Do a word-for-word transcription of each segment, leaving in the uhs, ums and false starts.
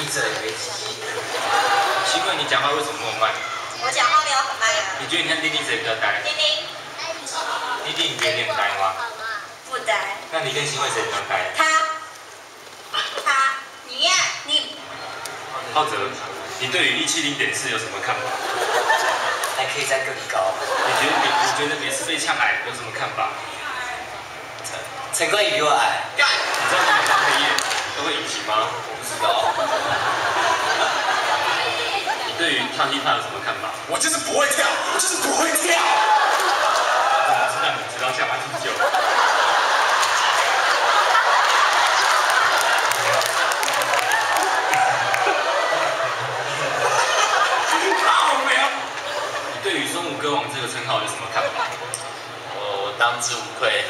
闭嘴，没鸡鸡。 奇怪，你讲话为什么那么慢？ 我讲话没有很慢啊。 你觉得你看丁丁谁比较呆？ 丁丁。 丁丁，你觉得你很呆吗？ 不呆。 那你跟新慧谁比较呆？ 他。他。你呀，你。 浩哲，你对于一七零点四有什么看法？ 还可以再更高。 你觉得你你觉得每次被呛矮有什么看法？ 陈冠宇比我矮。 干！你知道你每当黑夜都会引擎吗？ 我不知道。 你对于跳踢踏有什么看法？ 我就是不会跳，我就是不会跳。 怎么知道你知道下巴挺久？你对于孙武歌王这个称号有什么看法？ 我我当之无愧。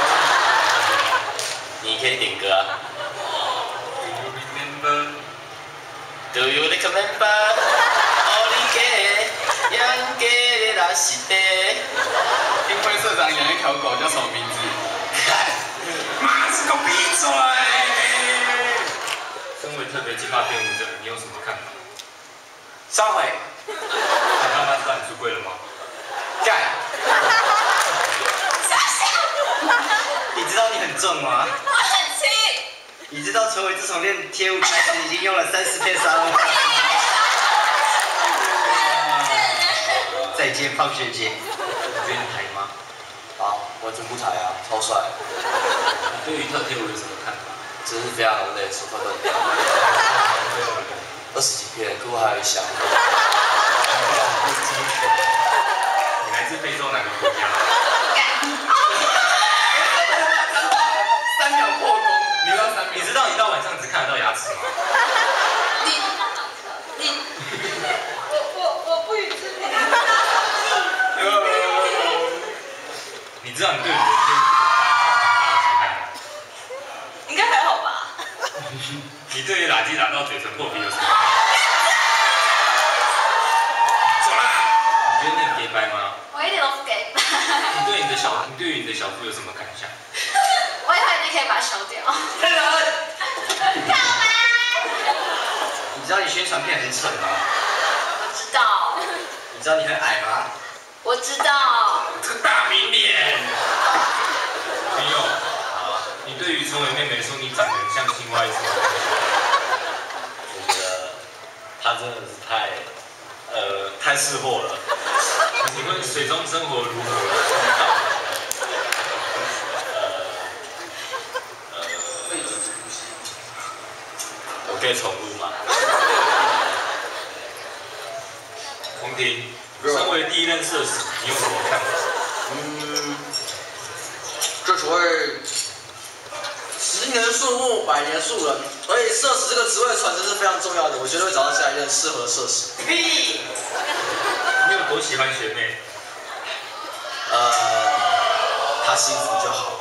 你可以点歌啊。Do you remember? 哦，你给养给的那是的。 丁辉社长养一条狗叫什么名字？妈，是个闭嘴！ 身为特别激发编舞者，你有什么看法？ 烧毁。 你爸妈知道你出柜了吗？ 干。你知道你很重吗？ 我很轻。 你知道陈伟自从练贴舞开始已经用了三十片沙龙吗？再见，放学姐。 你觉得你台吗？ 好，我真不抬啊，超帅。 你对于特贴舞有什么看法？ 真是非常的累，手快断掉。二十几片，可我还有一箱。 你来自非洲哪个国家？ 三秒破功，你知道三秒？ 你知道你到晚上只看得到牙齿吗？ 你你我我我不予置评。 你知道你对你的天赋有大的伤害吗？ 应该还好吧？ 你对于垃圾打到嘴唇破皮有什么看法？走啦！你觉得你很 gay 掰吗？ 我一点都不 gay 掰。 你对你的小，你对于你的小腹有什么感想？ 我以后一定可以把它消掉。 骗人！ 告白。 你知道你宣传片很蠢吗？ 我知道。 你知道你很矮吗？ 我知道。 这个大明脸。朋友，你对于陈伟妹妹说你长得很像青蛙有什么感想？ 我觉得他真的是太，呃，太识货了。 请问水中生活如何？ 我可以重录吗？ 洪婷，身为第一任社死，你有什么看法？ 嗯，正所谓十年树木，百年树人，所以社死这个职位传承是非常重要的。我绝对会找到下一任适合的社死。 屁！ 你有多喜欢学妹？ 呃，她幸福就好。